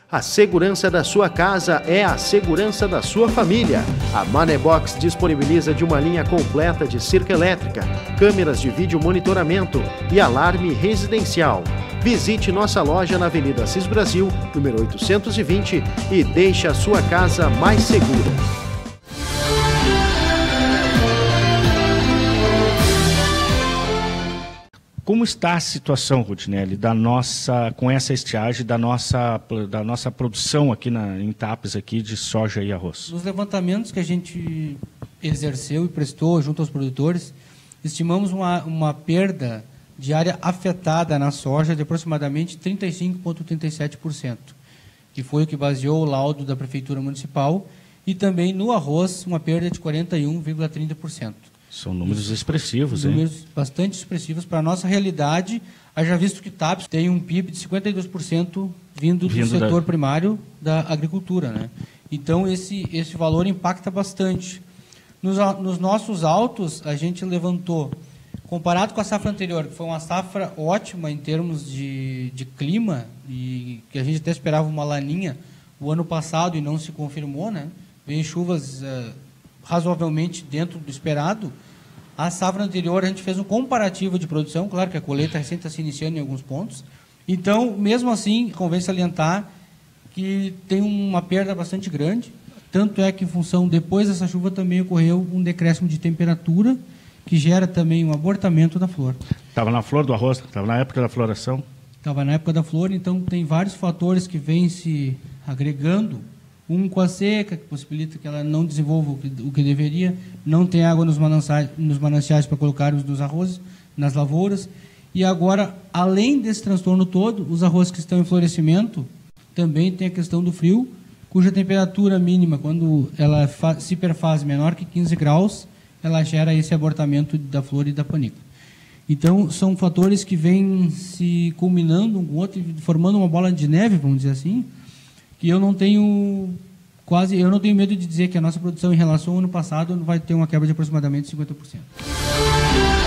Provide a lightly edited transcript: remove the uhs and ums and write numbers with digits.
A segurança da sua casa é a segurança da sua família. A Manebox disponibiliza de uma linha completa de cerca elétrica, câmeras de vídeo monitoramento e alarme residencial. Visite nossa loja na Avenida Assis Brasil, número 820, e deixe a sua casa mais segura. Como está a situação, Rudinelli, com essa estiagem da nossa produção aqui em Tapes aqui de soja e arroz? Nos levantamentos que a gente exerceu e prestou junto aos produtores, estimamos uma perda de área afetada na soja de aproximadamente 35,37%, que foi o que baseou o laudo da Prefeitura Municipal, e também no arroz uma perda de 41,30%. São números expressivos, hein? Números bastante expressivos para a nossa realidade, haja visto que Tapes tem um PIB de 52% vindo do setor primário da agricultura, né? Então, esse valor impacta bastante. Nos nossos autos, a gente levantou, comparado com a safra anterior, que foi uma safra ótima em termos de clima, e que a gente até esperava uma laninha o ano passado e não se confirmou, né? Veio chuvas razoavelmente dentro do esperado. A safra anterior a gente fez um comparativo de produção, claro que a colheita recém está se iniciando em alguns pontos. Então, mesmo assim, convém salientar que tem uma perda bastante grande, tanto é que em função, depois dessa chuva também ocorreu um decréscimo de temperatura, que gera também um abortamento da flor. Estava na flor do arroz, estava na época da floração? Estava na época da flor, então tem vários fatores que vêm se agregando. Um com a seca, que possibilita que ela não desenvolva o que deveria, não tem água nos mananciais para colocar nos arrozes, nas lavouras. E agora, além desse transtorno todo, os arrozes que estão em florescimento também tem a questão do frio, cuja temperatura mínima, quando ela se perfaz menor que 15 graus, ela gera esse abortamento da flor e da panícula. Então, são fatores que vêm se culminando um com o outro, formando uma bola de neve, vamos dizer assim, que eu não tenho medo de dizer que a nossa produção em relação ao ano passado vai ter uma quebra de aproximadamente 50%.